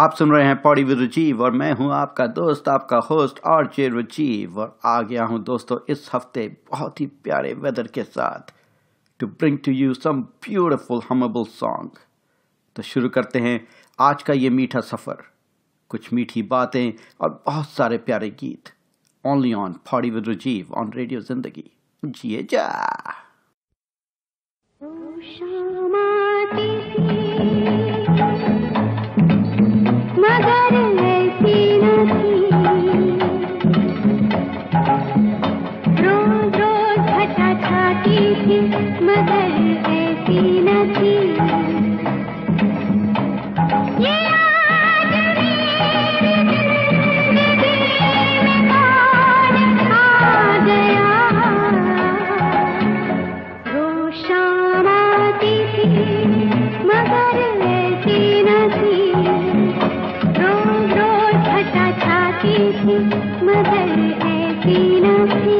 आप सुन रहे हैं पॉडी विद राजीव और मैं हूं आपका दोस्त, आपका होस्ट आरजे राजीव। और आ गया हूं दोस्तों इस हफ्ते बहुत ही प्यारे वेदर के साथ to bring to you some beautiful hummable song. तो शुरू करते हैं आज का ये मीठा सफर, कुछ मीठी बातें और बहुत सारे प्यारे गीत। Only on Poddy with Rajeev on radio Zindagi. जिए जा। मगर ऐसी न थी, रोज रोज घटा छाती थी, मगर ऐसी न थी। ये आज मेरी जिंदगी में कौन आ गया, रोज शाम आती थी, मगर ऐसी न थी, मगर ऐसी न थी।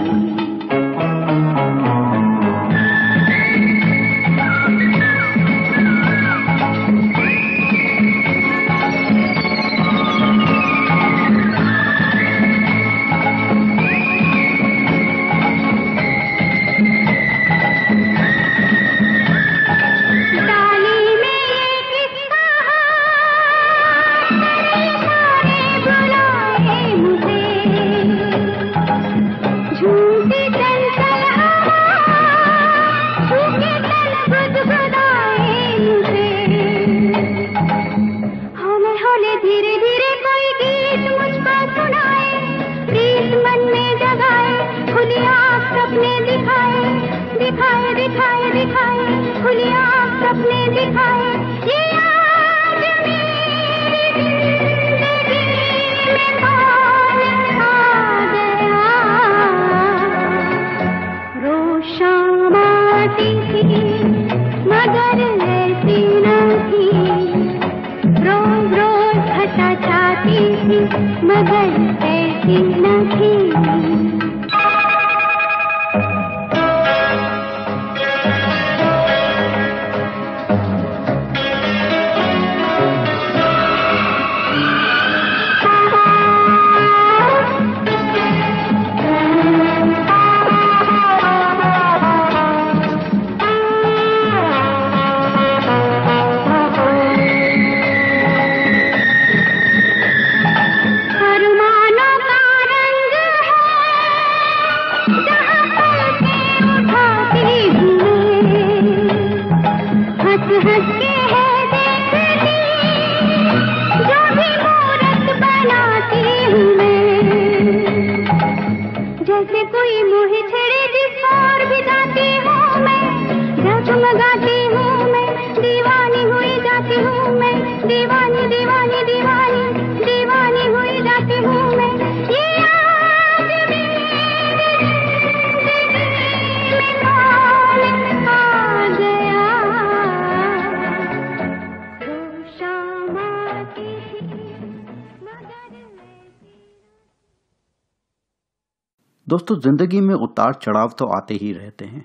दोस्तों, जिंदगी में उतार चढ़ाव तो आते ही रहते हैं।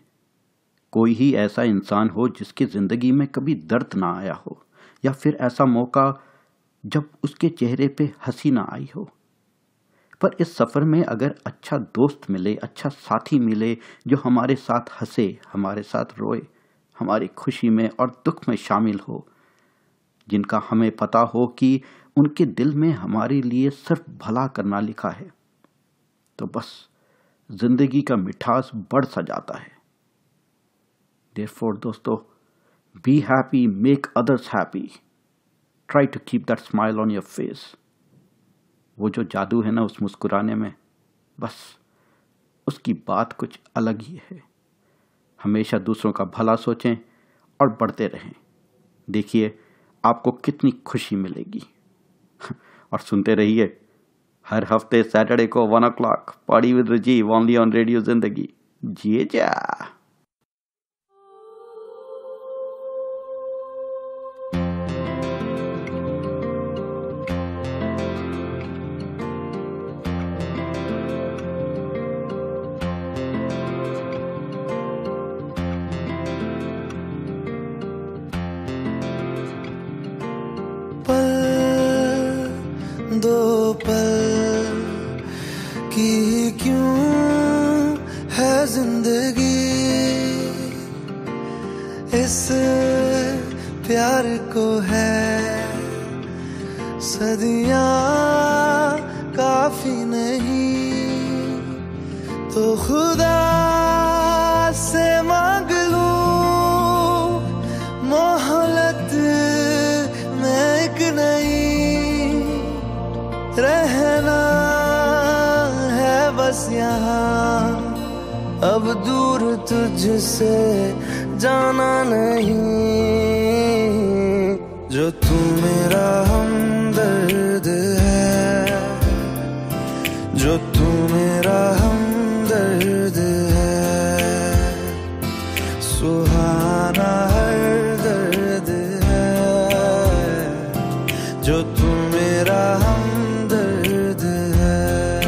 कोई ही ऐसा इंसान हो जिसकी जिंदगी में कभी दर्द ना आया हो, या फिर ऐसा मौका जब उसके चेहरे पे हंसी ना आई हो। पर इस सफर में अगर अच्छा दोस्त मिले, अच्छा साथी मिले जो हमारे साथ हंसे, हमारे साथ रोए, हमारी खुशी में और दुख में शामिल हो, जिनका हमें पता हो कि उनके दिल में हमारे लिए सिर्फ भला करना लिखा है, तो बस जिंदगी का मिठास बढ़ सा जाता है। Therefore दोस्तों, be happy, make others happy, try to keep that smile on your face. वो जो जादू है ना उस मुस्कुराने में, बस उसकी बात कुछ अलग ही है। हमेशा दूसरों का भला सोचें और बढ़ते रहें। देखिए आपको कितनी खुशी मिलेगी। और सुनते रहिए हर हफ्ते सैटरडे को 1 o'clock Poddy with Rajiv only on radio Zindagi. जिए जा। पल दो पल की क्यों है जिंदगी, इस प्यार को है सदियां काफी नहीं, तो खुदा से मांग लूं मोहलत में एक नहीं, रहना है बस यहाँ, अब दूर तुझसे जाना नहीं, जो तू मेरा हमदर्द है, जो तू मेरा हमदर्द है, सुहाना हर दर्द है, जो तू मेरा हमदर्द है।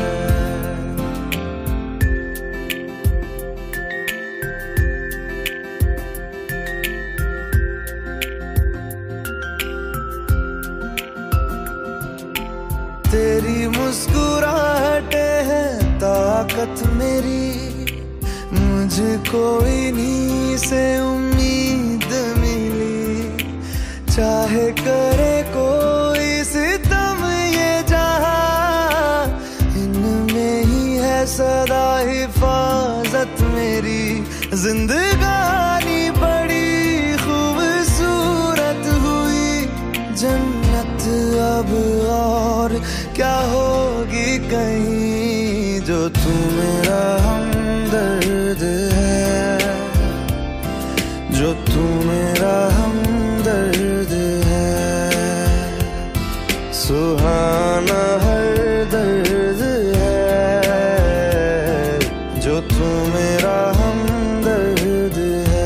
तेरी मुस्कुराहटे है ताकत मेरी, मुझको इन्हीं से उम्मीद मिली, चाहे करे कोई सितम ये जहां, इनमें ही है सदा हिफाजत मेरी, जिंदगानी बड़ी खूबसूरत हुई, जन्नत अब और क्या होगी कहीं, जो तू मेरा हमदर्द है, जो तू मेरा हमदर्द है, सुहाना हर दर्द है, जो तू मेरा हमदर्द है।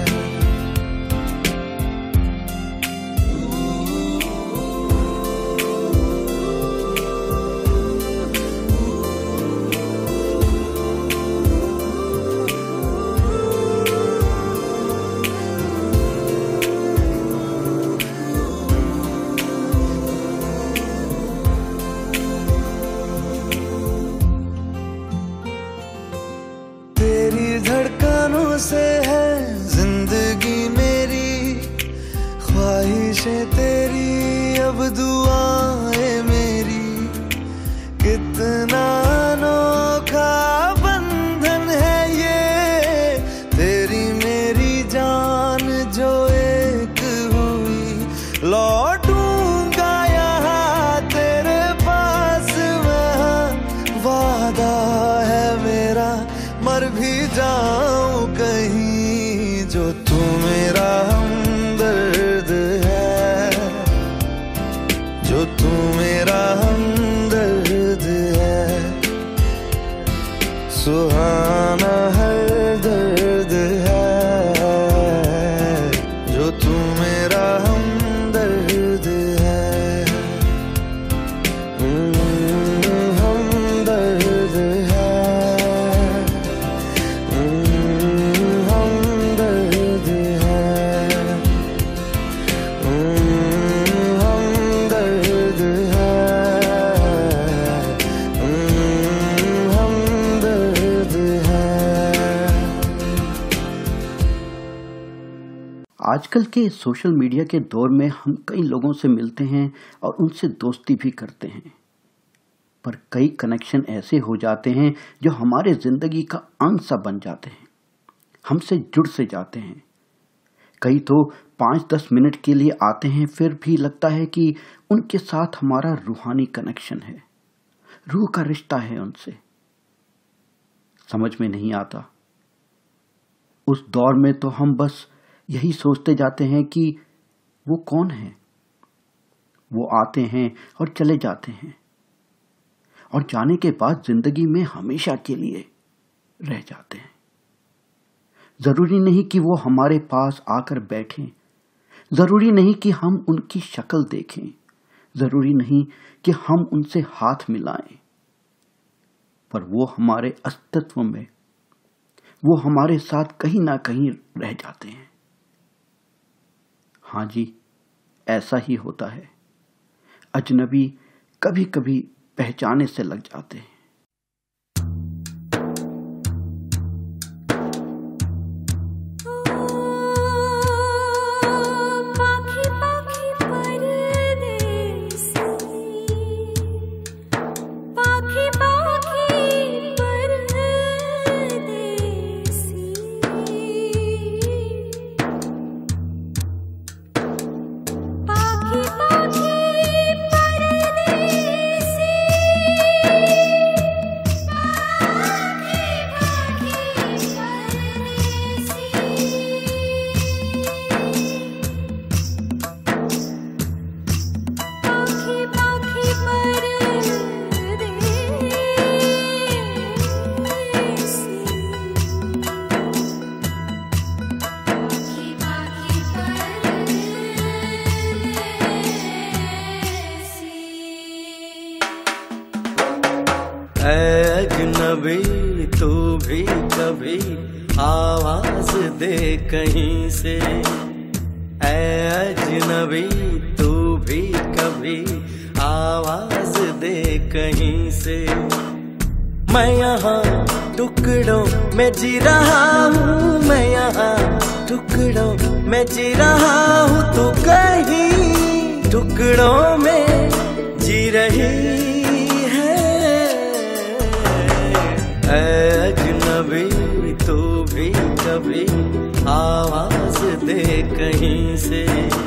तेरी धड़कनों से है जिंदगी मेरी, ख्वाहिशें तेरी अब दुआएं मेरी, कितना अनोखा बंधन है ये, तेरी मेरी जान जो एक हुई, लौटूंगा यहाँ तेरे पास मैं, वादा है मेरा मर भी जाऊं कहीं, जो तू मेरा हमदर्द है, जो तू मेरा हमदर्द है, सुहाना हर दर्द है, जो तू मेरा हमदर्द है, हमदर्द है, हमदर्द है, हमदर्द है, हमदर्द है। आजकल के सोशल मीडिया के दौर में हम कई लोगों से मिलते हैं और उनसे दोस्ती भी करते हैं, पर कई कनेक्शन ऐसे हो जाते हैं जो हमारे जिंदगी का अंग सा बन जाते हैं, हमसे जुड़ से जाते हैं। कई तो 5-10 मिनट के लिए आते हैं, फिर भी लगता है कि उनके साथ हमारा रूहानी कनेक्शन है, रूह का रिश्ता है उनसे। समझ में नहीं आता। उस दौर में तो हम बस यही सोचते जाते हैं कि वो कौन है। वो आते हैं और चले जाते हैं, और जाने के बाद जिंदगी में हमेशा के लिए रह जाते हैं। जरूरी नहीं कि वो हमारे पास आकर बैठें, जरूरी नहीं कि हम उनकी शक्ल देखें, जरूरी नहीं कि हम उनसे हाथ मिलाएं, पर वो हमारे अस्तित्व में, वो हमारे साथ कहीं ना कहीं रह जाते हैं। हाँ जी, ऐसा ही होता है। अजनबी कभी कभी पहचाने से लग जाते हैं। अजनबी तू भी कभी आवाज दे कहीं से, अजनबी तू भी कभी आवाज दे कहीं से। मैं यहाँ टुकड़ों में जी रहा हूँ, मैं यहाँ टुकड़ों में जी रहा हूँ, तू कहीं टुकड़ों में जी रही। अजनबी तू भी कभी आवाज दे कहीं से,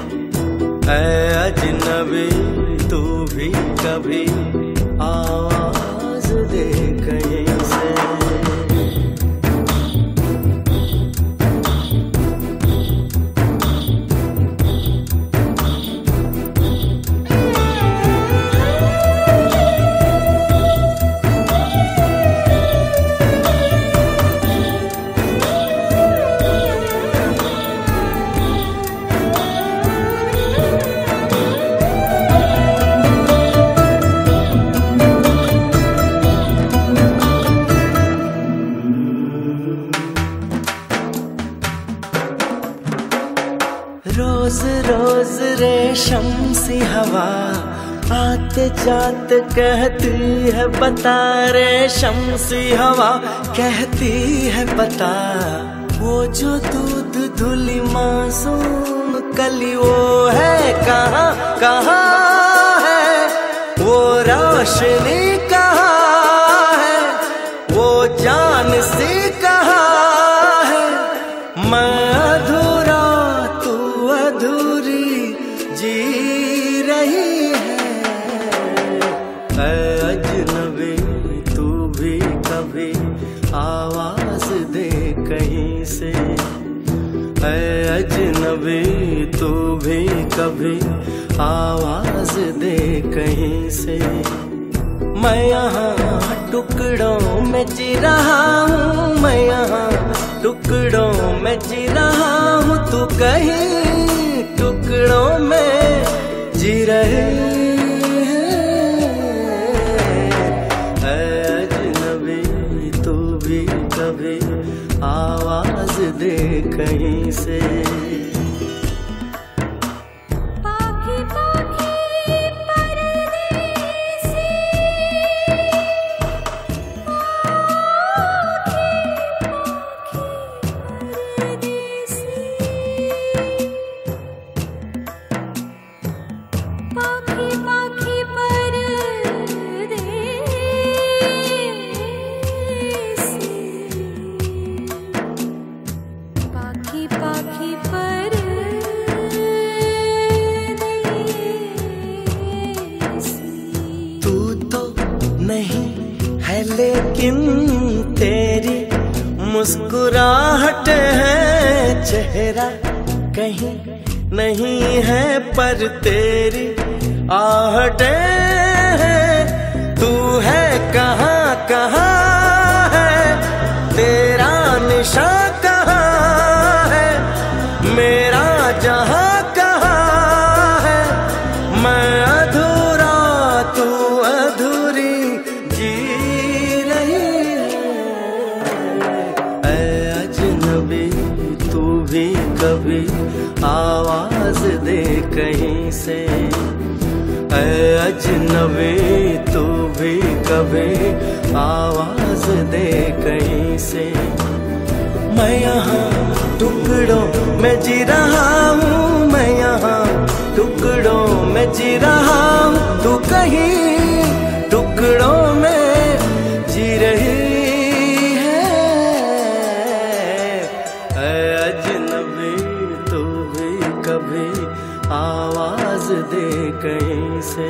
अजनबी तू भी कभी आवाज दे कहीं से। रोज रोज रेशम सी हवा आते जाते कहती है बता, रेशम सी हवा कहती है बता, वो जो दूध धुली मासूम कली वो है कहाँ कहाँ है, वो रोशनी कहाँ है, वो जान सी कहाँ है। मैं अधूरा तू अधूरी जी रही है। अजनबी तू भी कभी आवाज दे कहीं से, अजनबी तू भी कभी आवाज दे कहीं से। मैं यहाँ टुकड़ों में जी रहा हूँ, मैं यहाँ टुकड़ों में जी रहा हूँ, तू कहीं टुकड़ों में जी रहे है। अजनबी तू भी कभी आवाज दे कहीं से। लेकिन तेरी मुस्कुराहट है, चेहरा कहीं नहीं है पर तेरी आहटें हैं। तू है कहाँ कहाँ है, तेरा निशान कहाँ है, मेरा जहाँ कहाँ है। मैं अधूरा तू अधूरी जी कभी आवाज दे कहीं से, अजनबी तू भी कभी आवाज दे कहीं से। मैं यहाँ टुकड़ों में जी रहा हूँ, मैं यहाँ टुकड़ों में जी रहा हूँ, तू कहीं टुकड़ों में जी रही है। अजनबी तू भी कभी आवाज दे कहीं से।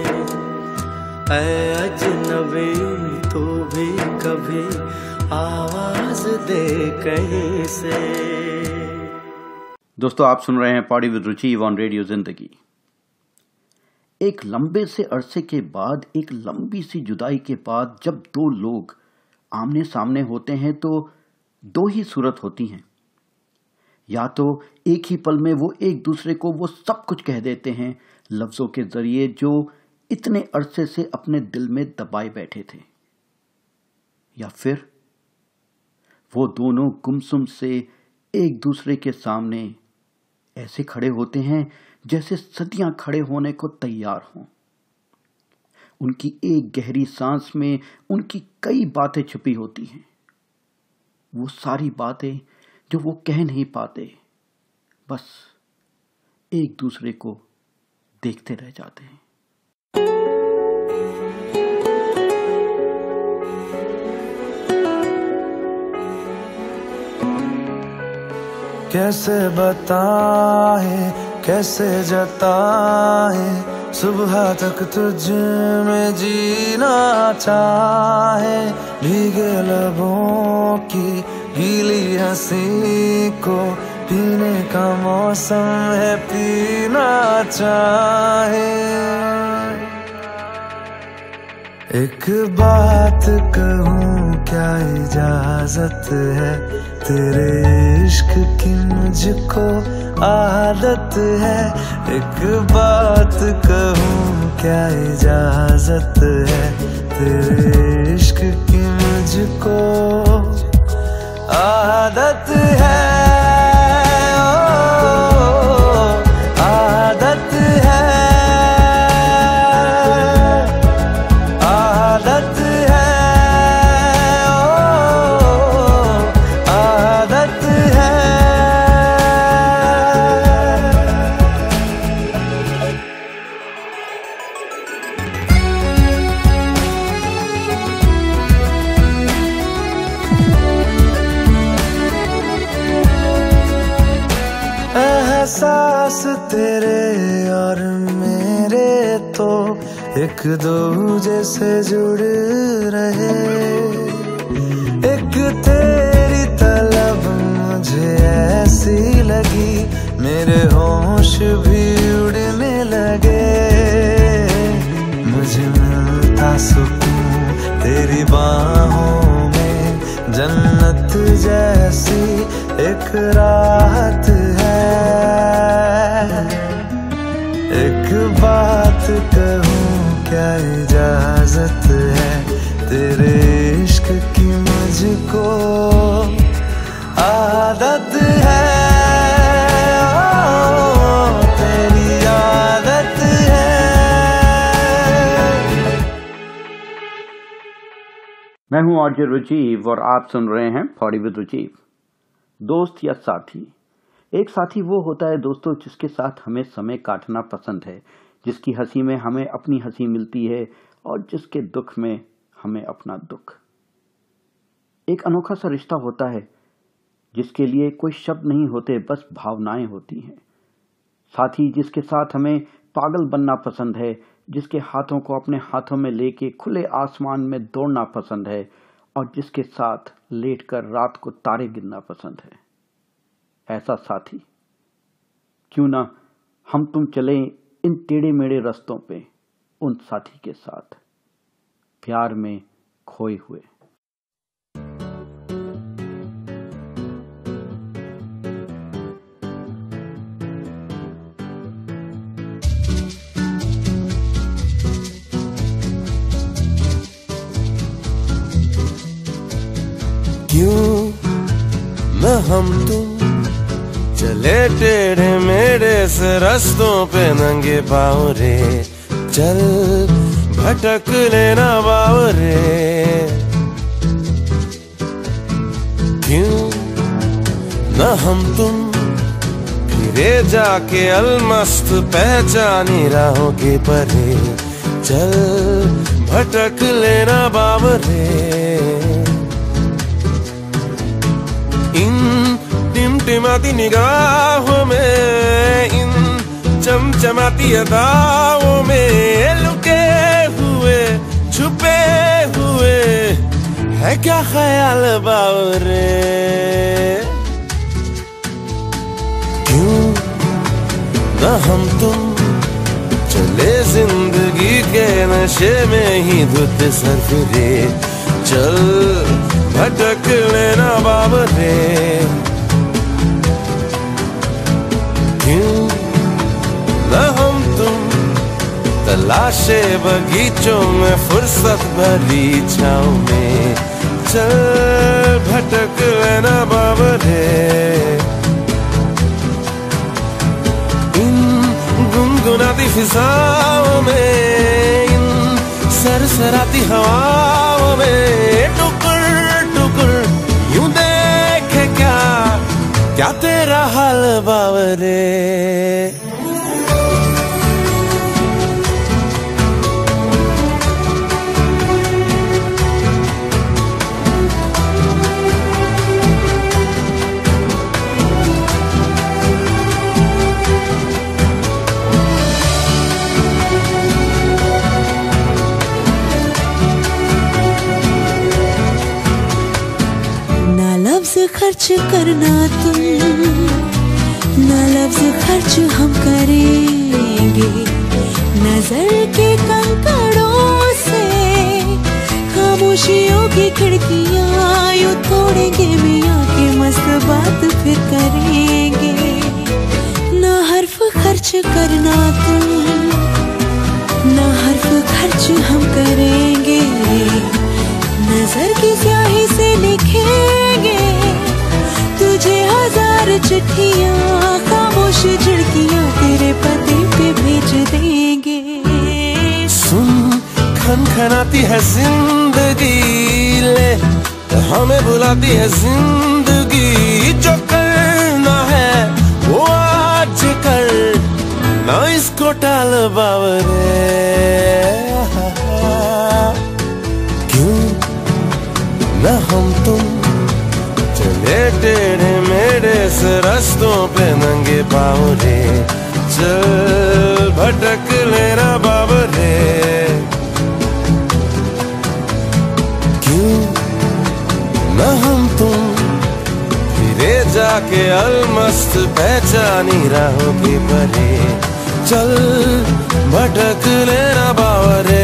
अजनबी तू भी कभी आवाज दे कहीं से। दोस्तों, आप सुन रहे हैं Poddy with Ruchi on radio Zindagi. एक लंबे से अरसे के बाद, एक लंबी सी जुदाई के बाद जब दो लोग आमने सामने होते हैं तो दो ही सूरत होती हैं। या तो एक ही पल में वो एक दूसरे को वो सब कुछ कह देते हैं लफ्जों के जरिए जो इतने अरसे से अपने दिल में दबाए बैठे थे, या फिर वो दोनों गुमसुम से एक दूसरे के सामने ऐसे खड़े होते हैं जैसे सदियां खड़े होने को तैयार हों। उनकी एक गहरी सांस में उनकी कई बातें छुपी होती हैं, वो सारी बातें जो वो कह नहीं पाते, बस एक दूसरे को देखते रह जाते हैं। कैसे बताए कैसे जताए, सुबह तक तुझ में जीना चाहे। भीगे लबों की गीली हंसी को पीने का मौसम है, पीना चाहे। एक बात कहूँ क्या इजाजत है, तेरे इश्क की मुझको आदत है। एक बात कहूँ क्या इजाजत है, तेरे इश्क की मुझको आदत है। एहसास तेरे और मेरे तो एक दूजे से जुड़ रहे। एक तेरी तलब मुझे ऐसी लगी, मेरे होश भी उड़ने लगे। मुझे मिलता सुकून तेरी बाहों में, जन्नत जैसी एक राहत है। एक बात कहूँ क्या इजाजत है, तेरे इश्क की मुझको आदत है। तेरी आदत है। मैं हूं आरजे रुचि और आप सुन रहे हैं पॉडी विद रुचि। दोस्त या साथी। एक साथी वो होता है दोस्तों जिसके साथ हमें समय काटना पसंद है, जिसकी हंसी में हमें अपनी हंसी मिलती है और जिसके दुख में हमें अपना दुख। एक अनोखा सा रिश्ता होता है जिसके लिए कोई शब्द नहीं होते, बस भावनाएं होती हैं। साथी जिसके साथ हमें पागल बनना पसंद है, जिसके हाथों को अपने हाथों में लेके खुले आसमान में दौड़ना पसंद है और जिसके साथ लेटकर रात को तारे गिनना पसंद है। ऐसा साथी क्यों ना हम तुम चले इन टेढ़े मेढ़े रास्तों पे उन साथी के साथ, प्यार में खोए हुए। क्यों न हम तुम चले टेढ़े मेढ़े से रास्तों पे नंगे पाँव रे, चल भटक लेना बावरे, क्यों न हम तुम फिरे जाके अलमस्त पहचानी राहों के परे, चल भटक लेना बावरे। इन टिमटिमाती निगाहों में, इन चमचमाती अदाओं में लुके हुए छुपे हुए है क्या ख्याल बावरे, क्यों न हम तुम चले जिंदगी के नशे में ही धुत सर फिरे, चल भटक लेना बावरे। क्यों न हम तुम तलाशे बगीचों में फुर्सत भरी छाँव में, चल भटक लेना बावरे। इन गुनगुनाती फिजाओं में, इन सरसराती हवाओं में टुकुर टुकुर यूं देखे क्या तेरा हाल बावरे। खर्च करना तुम, ना लफ्ज खर्च हम करेंगे, नजर के कंकड़ों से खामोशियों की खिड़कियां यूं तोड़ेंगे, मियाँ के मस्त बात फिर करेंगे। ना हर्फ खर्च करना तुम, ना हर्फ खर्च हम करेंगे, नजर की स्याही से लिखेंगे तुझे हजार चिट्ठियां, खामोश झिड़कियां तेरे पते पे भेज देंगे। सुन खनखनाती है जिंदगी, ले हमें बुलाती है जिंदगी, जो करना है वो आज कर, ना इसको टाल बावरे। क्यों न हम तुम चले टेढ़े मेढ़े से रास्तों पे नंगे पाँव रे, चल भटक लेना बावरे। क्यों न हम तुम फिरे जाके अलमस्त पहचानी राहों के परे, चल भटक लेना बावरे।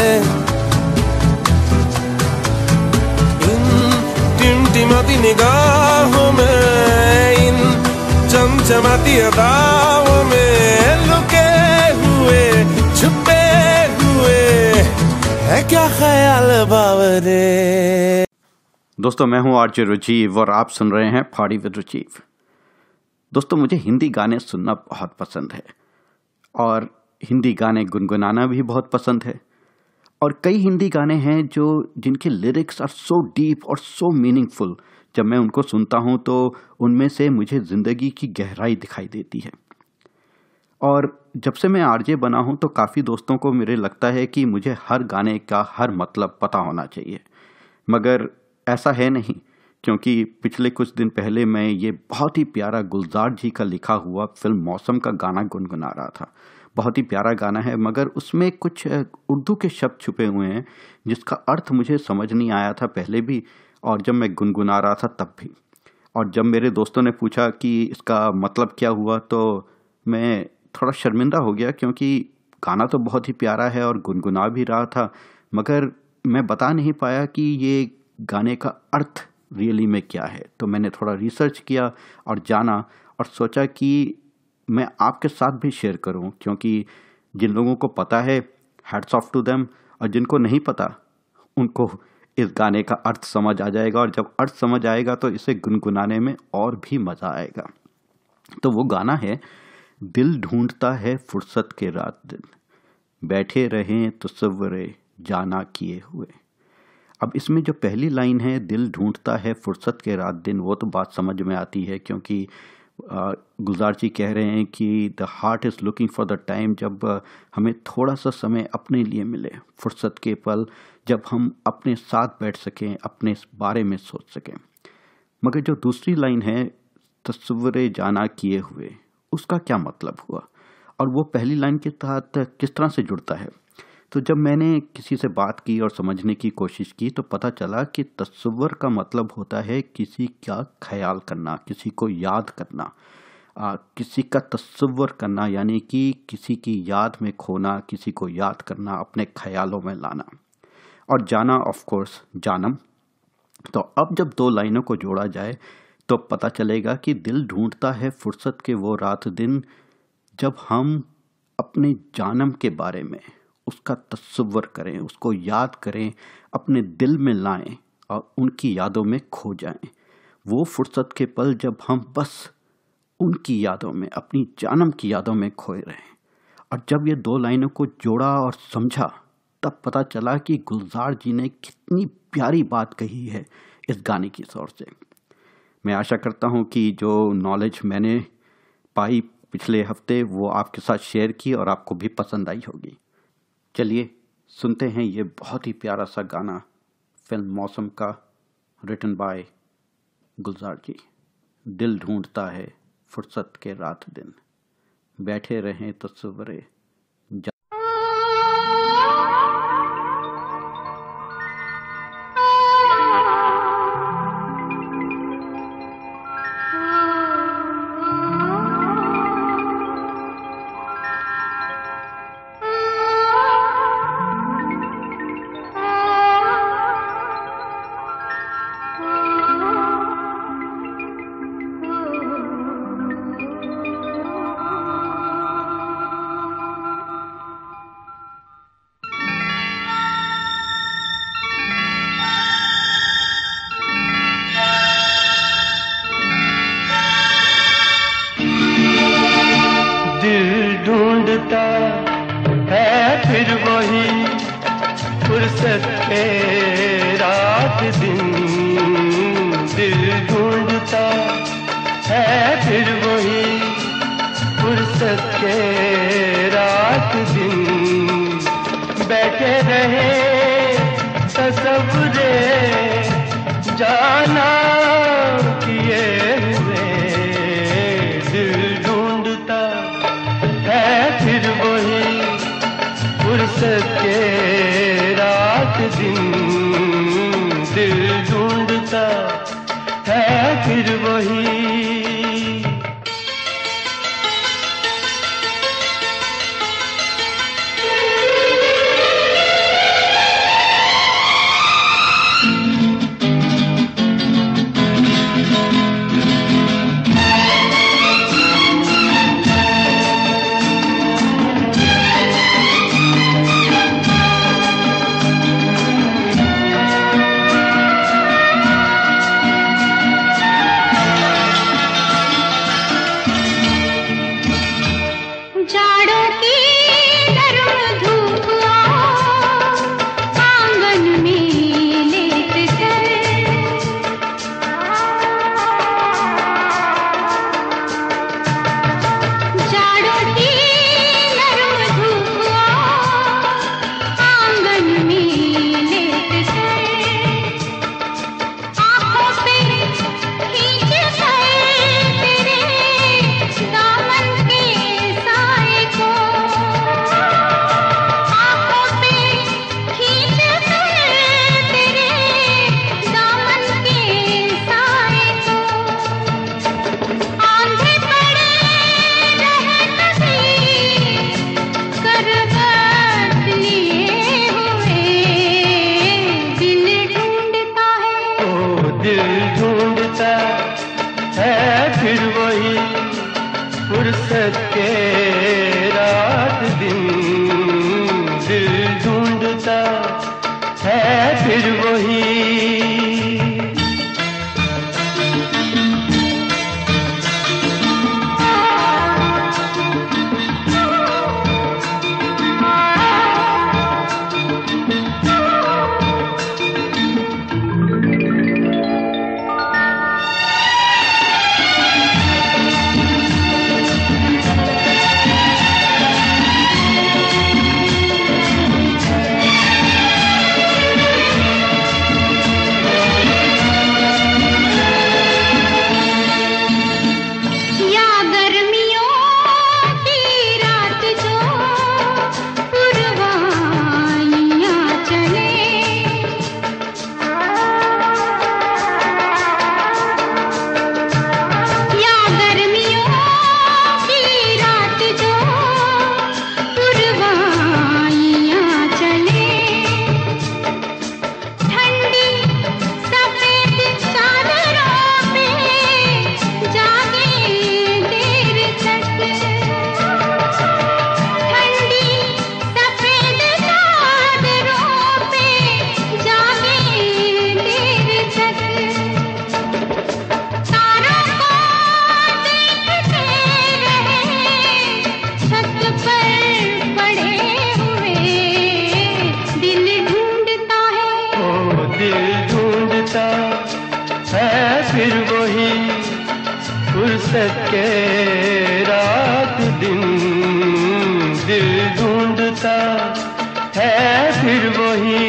टिमटिमाती निगाहों में, इन चमचमाती अदाओं में लुके हुए छुपे हुए है क्या ख्याल बावरे। दोस्तों, मैं हूं आरजे रुचीव और आप सुन रहे हैं फाड़ी विद रुचीव। दोस्तों, मुझे हिंदी गाने सुनना बहुत पसंद है और हिंदी गाने गुनगुनाना भी बहुत पसंद है। और कई हिंदी गाने हैं जिनके लिरिक्स आर सो डीप और सो मीनिंगफुल, जब मैं उनको सुनता हूं तो उनमें से मुझे ज़िंदगी की गहराई दिखाई देती है। और जब से मैं आरजे बना हूं तो काफ़ी दोस्तों को मेरे लगता है कि मुझे हर गाने का हर मतलब पता होना चाहिए, मगर ऐसा है नहीं, क्योंकि पिछले कुछ दिन पहले मैं ये बहुत ही प्यारा गुलजार जी का लिखा हुआ फिल्म मौसम का गाना गुनगुना रहा था। बहुत ही प्यारा गाना है, मगर उसमें कुछ उर्दू के शब्द छुपे हुए हैं जिसका अर्थ मुझे समझ नहीं आया था पहले भी, और जब मैं गुनगुना रहा था तब भी। और जब मेरे दोस्तों ने पूछा कि इसका मतलब क्या हुआ तो मैं थोड़ा शर्मिंदा हो गया, क्योंकि गाना तो बहुत ही प्यारा है और गुनगुना भी रहा था, मगर मैं बता नहीं पाया कि ये गाने का अर्थ रियली में क्या है। तो मैंने थोड़ा रिसर्च किया और जाना और सोचा कि मैं आपके साथ भी शेयर करूं, क्योंकि जिन लोगों को पता है हैट्स ऑफ टू देम, और जिनको नहीं पता उनको इस गाने का अर्थ समझ आ जाएगा, और जब अर्थ समझ आएगा तो इसे गुनगुनाने में और भी मज़ा आएगा। तो वो गाना है, दिल ढूंढता है फुर्सत के रात दिन, बैठे रहें तसव्वुरे जाना किए हुए। अब इसमें जो पहली लाइन है, दिल ढूंढता है फुर्सत के रात दिन, वो तो बात समझ में आती है, क्योंकि गुलजार जी कह रहे हैं कि the heart is looking for the time, जब हमें थोड़ा सा समय अपने लिए मिले, फुर्सत के पल जब हम अपने साथ बैठ सकें, अपने बारे में सोच सकें। मगर जो दूसरी लाइन है, तस्वुरे जाना किए हुए, उसका क्या मतलब हुआ और वो पहली लाइन के तहत किस तरह से जुड़ता है? तो जब मैंने किसी से बात की और समझने की कोशिश की तो पता चला कि तस्वुर का मतलब होता है किसी का ख्याल करना, किसी को याद करना, किसी का तस्वुर करना, यानी कि किसी की याद में खोना, किसी को याद करना, अपने ख्यालों में लाना। और जाना ऑफ कोर्स जानम। तो अब जब दो लाइनों को जोड़ा जाए तो पता चलेगा कि दिल ढूंढता है फुर्सत के वो रात दिन, जब हम अपने जानम के बारे में उसका तस्वुर करें, उसको याद करें, अपने दिल में लाएं और उनकी यादों में खो जाएं। वो फुर्सत के पल जब हम बस उनकी यादों में, अपनी जानम की यादों में खोए रहें। और जब ये दो लाइनों को जोड़ा और समझा तब पता चला कि गुलजार जी ने कितनी प्यारी बात कही है इस गाने की ओर से। मैं आशा करता हूँ कि जो नॉलेज मैंने पाई पिछले हफ्ते वो आपके साथ शेयर की और आपको भी पसंद आई होगी। चलिए सुनते हैं ये बहुत ही प्यारा सा गाना फिल्म मौसम का, रिटन बाय गुलजार जी। दिल ढूंढता है फुर्सत के रात दिन, बैठे रहें तस्वुरे। ढूंढता है फिर वही फुर्सत के रात दिन, दिल ढूंढता है फिर वही फुर्सत के रात दिन, बैठे रहे तस्वुरे जाना किए हुए, दिल ढूंढता है फिर वही फुर्सत के रात दिन, दिल ढूंढता है फिर वही। फुर्सत के रात दिन, दिल ढूंढता है फिर वही। फिर वही फुर्सत के रात दिन, दिल ढूंढता है फिर वही।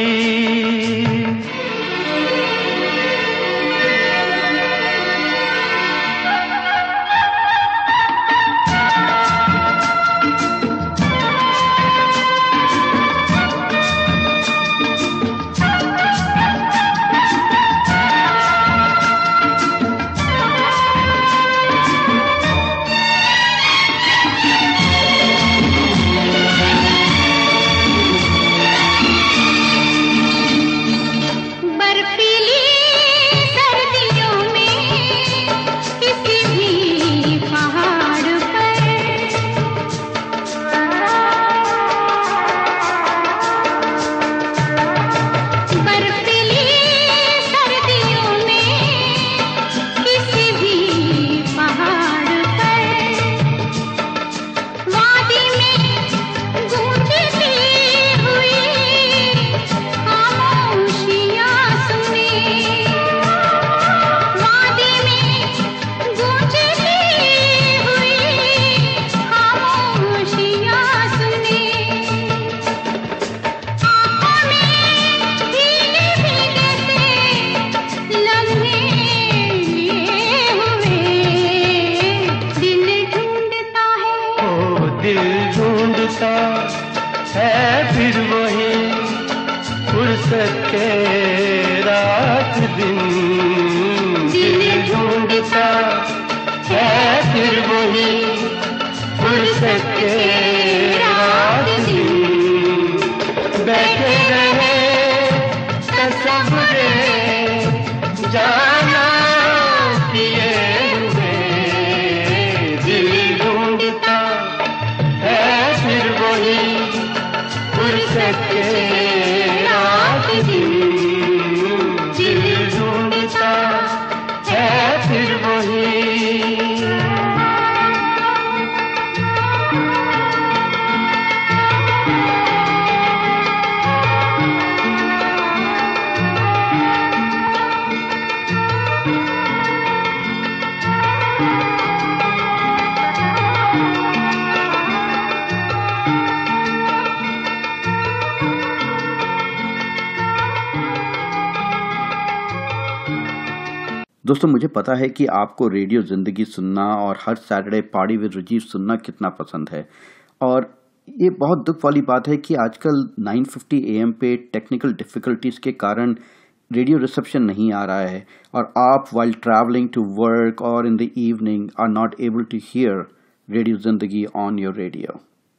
दोस्तों, मुझे पता है कि आपको रेडियो ज़िंदगी सुनना और हर सैटरडे पार्टी विद राजीव सुनना कितना पसंद है। और ये बहुत दुख वाली बात है कि आजकल 9:50 AM पे टेक्निकल डिफ़िकल्टीज़ के कारण रेडियो रिसेप्शन नहीं आ रहा है और आप वाइल ट्रैवलिंग टू वर्क और in the evening are not able to hear Radio Zindagi on your radio.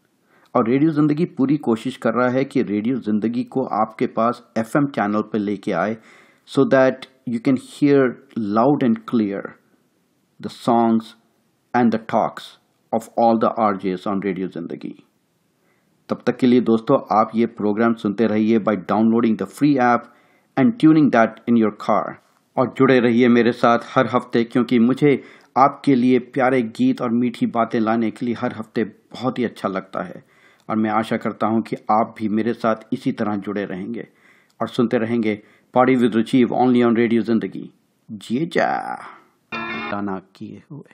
और रेडियो ज़िंदगी पूरी कोशिश कर रहा है कि रेडियो ज़िंदगी को आपके पास FM चैनल पर लेके आए, so that you can hear loud and clear the songs and the talks of all the RJs on Radio Zindagi. तब तक के लिए दोस्तों, आप ये प्रोग्राम सुनते रहिए by downloading the free app and tuning that in your car. और जुड़े रहिए मेरे साथ हर हफ्ते, क्योंकि मुझे आपके लिए प्यारे गीत और मीठी बातें लाने के लिए हर हफ्ते बहुत ही अच्छा लगता है। और मैं आशा करता हूँ कि आप भी मेरे साथ इसी तरह जुड़े रहेंगे और सुनते रहेंगे party with Rajiv only on radio Zindagi. जिए जा गाना किए हुए।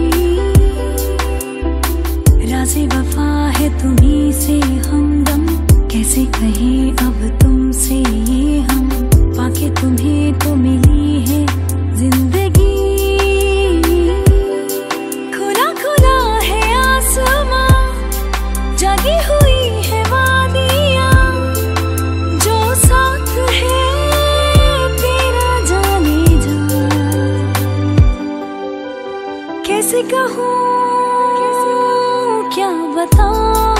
वफा है तुम्हीं से हमदम। क्या बताऊं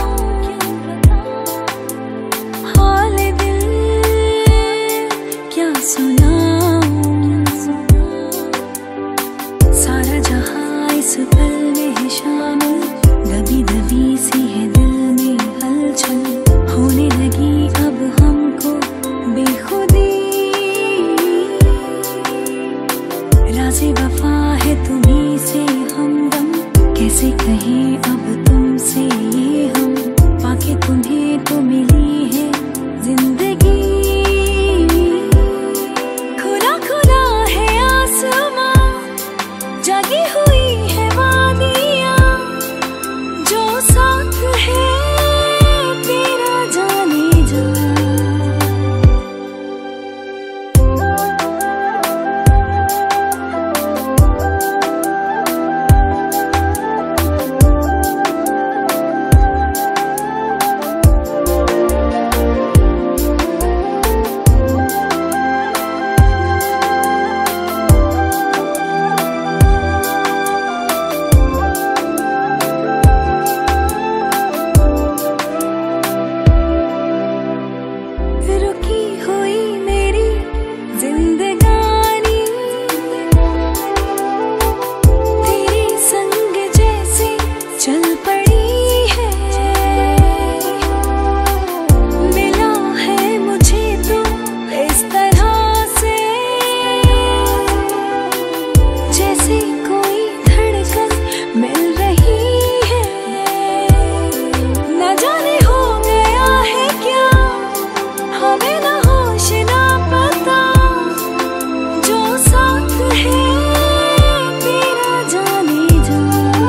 हाल दिल क्या सुनाऊं, सारा जहां इस पल में है शामिल, दबी दबी सी है दिल में हलचल, होने लगी अब हमको बेखुदी, राज़े वफा है तुम्हीं से हमदम, कैसे कहें अब तुमसे ये हम, पाके तुम्हें तो मिली है जिंदगी, खुला खुला है आसमां, जागी हुई है वादियां, जो साथ है तेरा जाने जा। रुकी हुई मेरी जिंदगानी, तेरे संग जैसे चल पड़ी है, मिला है मुझे तो इस तरह से, जैसे कोई धड़कन मिल रही है, न जाने हो गया है क्या हमें न होश ना पता, जो साथ है तेरा जाने जा।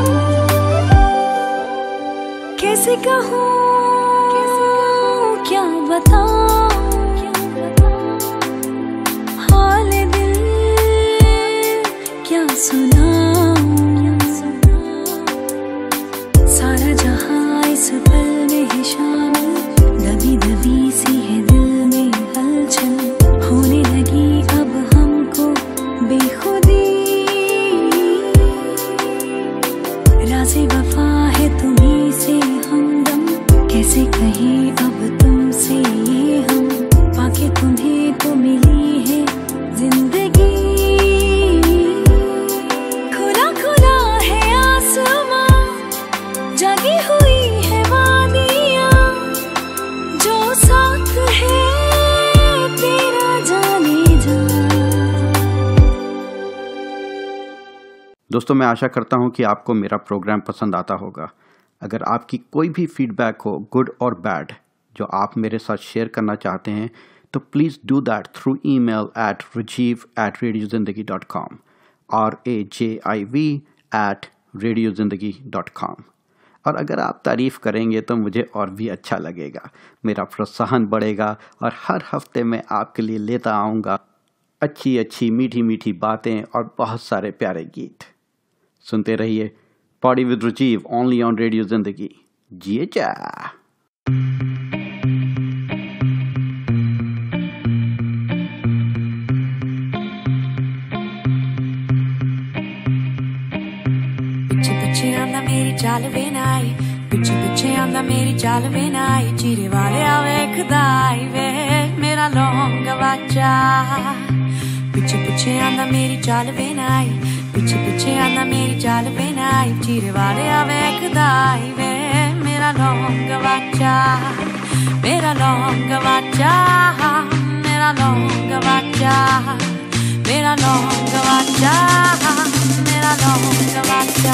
कैसे कहूँ क्या बताऊं हाल दिल क्या सुनाऊं, सारा जहां इस पल में है शामिल, दबी दबी सी है दिल में हलचल, होने लगी अब हमको बेखुदी, राज़े वफा है तुम्हीं से हमदम, कैसे कहें अब तुमसे ये हम, पाके तुम्हें तो मिली है जिंदगी, खुला खुला है आसमां, जागी हुई है वादियां, जो साथ है तेरा जाने जा। दोस्तों, मैं आशा करता हूं कि आपको मेरा प्रोग्राम पसंद आता होगा। अगर आपकी कोई भी फीडबैक हो, गुड और बैड, जो आप मेरे साथ शेयर करना चाहते हैं, तो please do that through email at rajiv@radiozindagi.com, rajiv@radiozindagi.com। और अगर आप तारीफ़ करेंगे तो मुझे और भी अच्छा लगेगा, मेरा प्रोत्साहन बढ़ेगा, और हर हफ्ते मैं आपके लिए लेता आऊँगा अच्छी अच्छी मीठी मीठी बातें और बहुत सारे प्यारे गीत। सुनते रहिए party with Rajiv, only on radio Zindagi. जिए जा। पिछे पिछे आंदा मेरी चाल वे नाई, पिछे पिछे आंदा मेरी चाल वे नाई, चीरे वाले वेखदा आई वे मेरा लौंग वाचा, पिछे पिछे आंदा मेरी चाल वे नाई, पिछे पिछे आंदा मेरी चाल वे नाई, चीरे वाले वेखदा आई वे मेरा लौंग वाचा, मेरा लौंग वाचा, मेरा लौंग वाचा, मेरा लौंग वाचा, मेरा लौंग वाचा।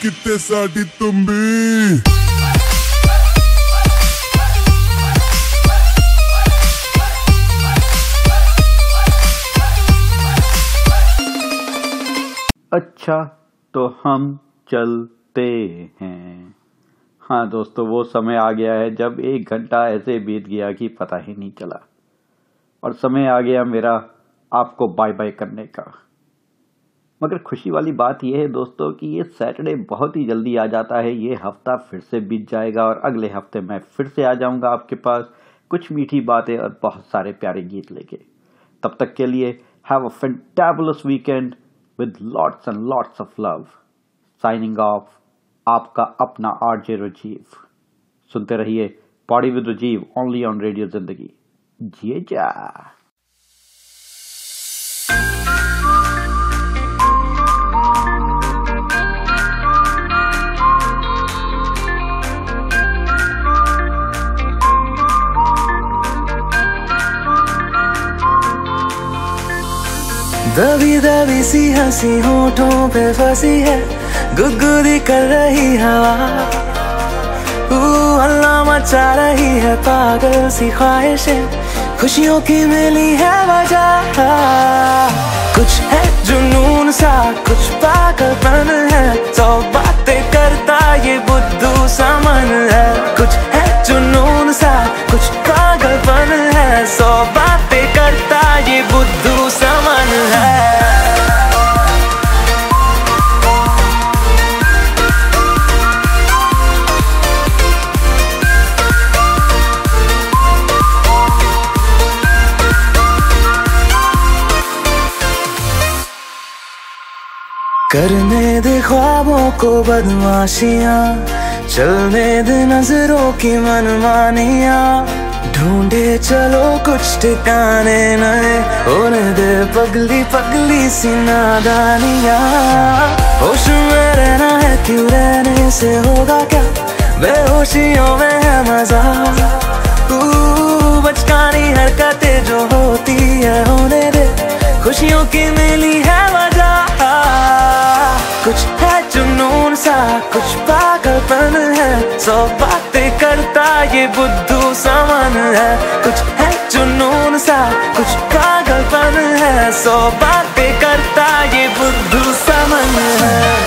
कितने साड़ी तुम भी। अच्छा तो हम चलते हैं। हाँ दोस्तों, वो समय आ गया है जब 1 घंटा ऐसे बीत गया कि पता ही नहीं चला, और समय आ गया मेरा आपको बाय बाय करने का। मगर खुशी वाली बात यह है दोस्तों कि ये सैटरडे बहुत ही जल्दी आ जाता है। ये हफ्ता फिर से बीत जाएगा और अगले हफ्ते मैं फिर से आ जाऊंगा आपके पास कुछ मीठी बातें और बहुत सारे प्यारे गीत लेके। तब तक के लिए have a fantabulous weekend with lots and lots of love. Signing off, आपका अपना आरजे राजीव। सुनते रहिए party with Rajiv only on radio Zindagi. जिए जा। दबी दबी सी हंसी होठों पे फंसी है, गुदगुदी कर रही हवा, हल्ला मचा रही है पागल सी ख्वाहिशें, खुशियों की मिली है वजह। कुछ है जुनून सा, कुछ पागलपन है, 100 बातें करता ये बुद्धू सा मन है। कुछ है जुनून सा, कुछ पागलपन है, 100 बातें करता ये बुद्धू सा मन है। करने दे ख्वाबों को बदमाशियां, चलने दे नजरों की मनमानियां, ढूंढे चलो कुछ ठिकाने नए, होने दे पगली पगली सी नादानियां। होश में रहना है क्यों, रहने से होगा क्या, बेहोशियों में है मजा, बचकानी हरकतें जो होती है होने दे, खुशियों की मिली है वजह। कुछ है जुनून सा, कुछ पागलपन है, 100 बातें करता ये बुद्धू सा मन है। कुछ है जुनून सा, कुछ पागलपन है, 100 बातें करता ये बुद्धू सा मन है।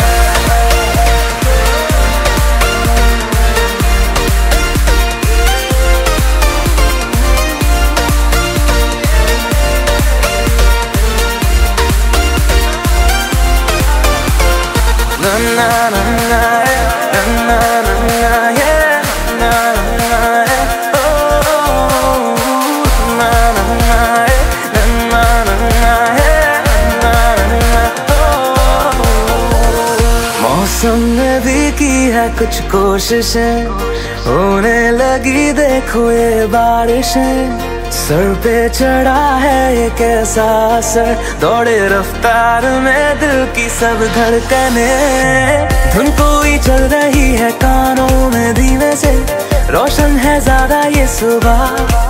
मौसम ने भी की है कुछ कोशिशें, होने लगी देखो ये बारिशें, सर पे चढ़ा है ये कैसा असर, दौड़े रफ्तार में दिल की सब धड़कने, धुन कोई चल रही है कानों में धीमे से, रोशन है ज्यादा ये सुबह,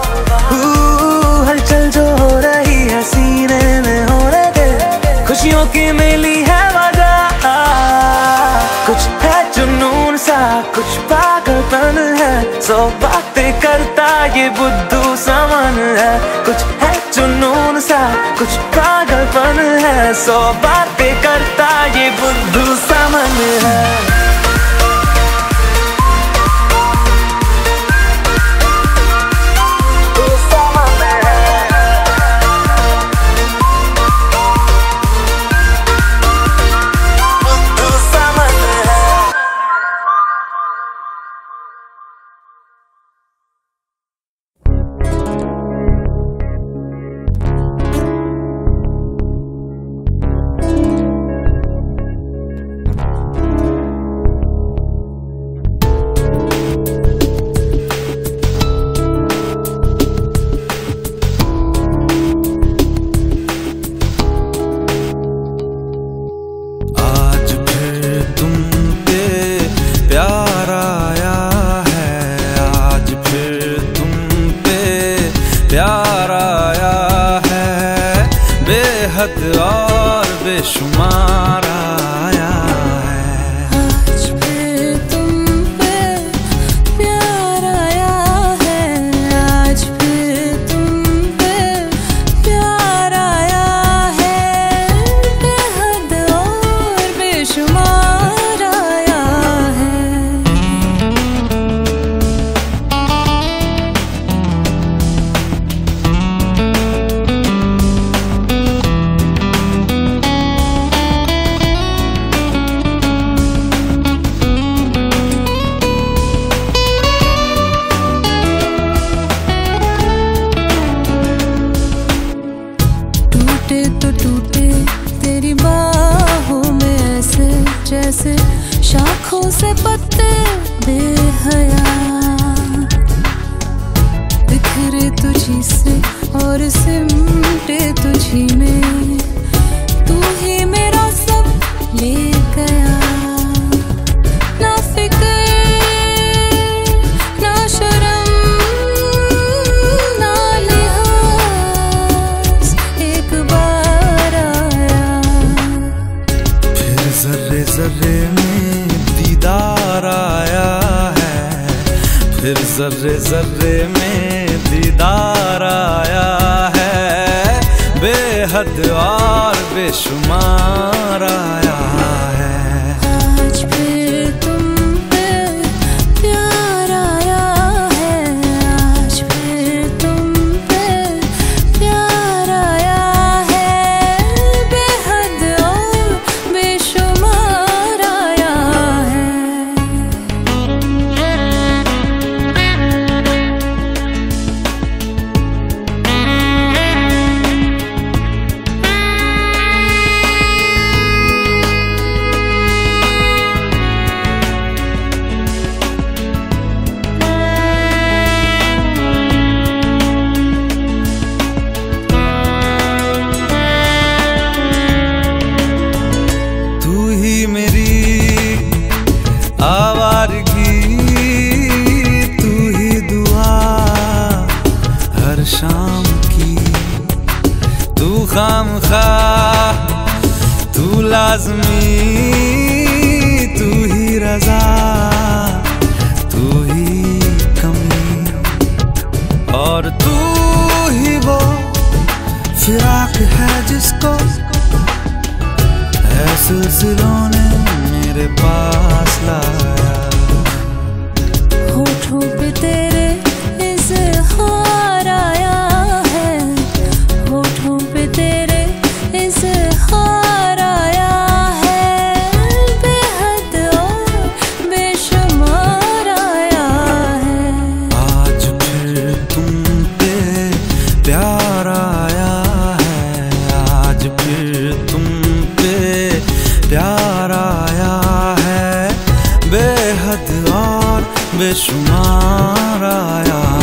हलचल जो हो रही है सीने में होने दे, खुशियों की मिली है वजह। कुछ है जुनून सा, कुछ पागलपन है, 100 बातें करता ये बुद्धू सा मन है। कुछ है जुनून सा, कुछ पागलपन है, 100 बातें करता ये बुद्धू सा मन है। बेहद और बेशुमार आया है। घुट टूटे तेरी बाहों में ऐसे जैसे शाखों से पत्ते बेहया, बिखरे तुझी से और सिमटे तुझी में, तू ही मेरा सब ले गया। ना फिक्र ना शर्म ना लिहाज, एक बार आया। फिर जर्रे जर्रे में दीदार आया है, फिर जर्रे जर्रे में दीदार आया है, बेहद और बेशुमार आया है। आज फिर तुम पे प्यार आया है, आज फिर तुम पे प्यार आया है, बेहद और बेशुमार आया है। तू ही मेरी आवारगी, तू ही दुआ हर शाम की, तू खामखा तू लाज़मी, तू ही रज़ा तू ही कमी, और तू ही वो फिराक है जिसको है सिलसिलों ने मेरे पास लाया। होठों पे तेरे इज़हार आया है, होठों पे तेरे इज़हार आया है, बेहद और बेशुमार आया है। आज फिर तुम पे प्यार आया है, आज फिर तुम पे प्यार आया है, बेहद और बेशुमार आया